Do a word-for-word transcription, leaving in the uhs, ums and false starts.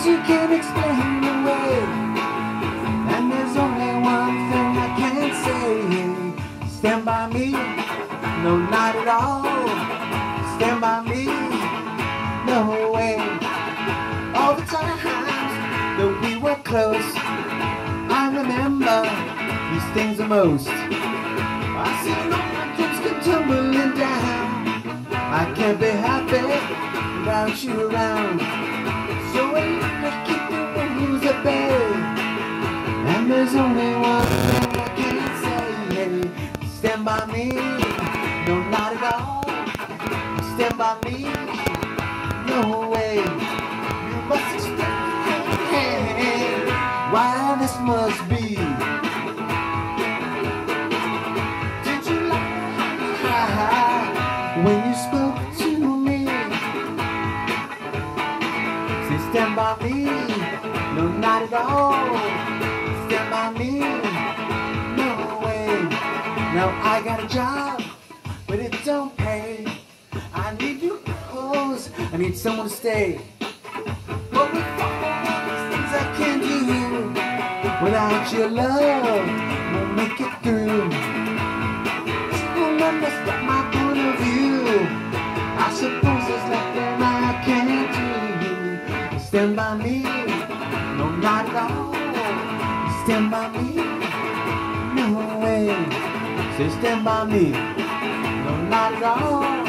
things you can't explain away, and there's only one thing I can say. Stand by me, no, not at all. Stand by me, no way. All the times that we were close, I remember these things the most. I see mountains come tumbling down. I can't be happy without you around. So I need to keep the rules at bay, and there's only one thing I can say. Stand by me, no, not at all. Stand by me, no way. You must explain why this must be. Did you lie when you spoke to me? Say stand by me, no, not at all. Stand by me, no way. Now I got a job, but it don't pay. I need new clothes, I need someone to stay. But with all these things I can't do, without your love, won't make it through. Still understand my point of view. I suppose there's nothing I can't do. Stand by me, no, not at all. Stand by me, no way. Say stand by me, no, not at all.